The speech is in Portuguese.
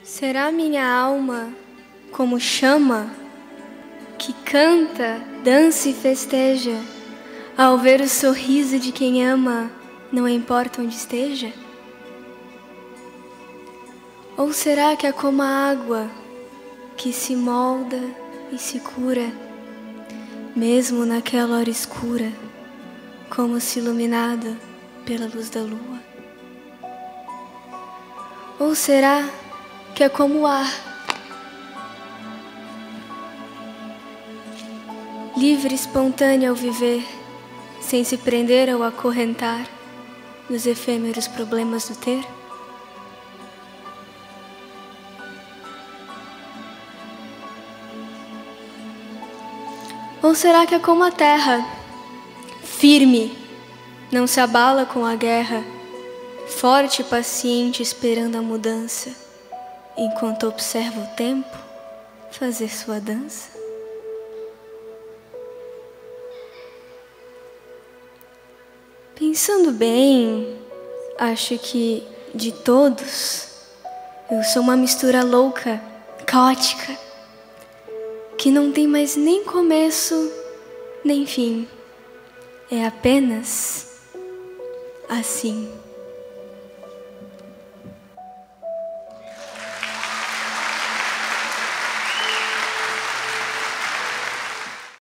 Será minha alma como chama, que canta, dança e festeja, ao ver o sorriso de quem ama, não importa onde esteja? Ou será que é como a água, que se molda e se cura, mesmo naquela hora escura, como se iluminada pela luz da lua? Ou será que é como o ar, livre e espontâneo ao viver, sem se prender ou acorrentar nos efêmeros problemas do ter? Ou será que é como a terra, firme, não se abala com a guerra, forte e paciente esperando a mudança, enquanto observa o tempo fazer sua dança? Pensando bem, acho que de todos, eu sou uma mistura louca, caótica, que não tem mais nem começo, nem fim. É apenas assim.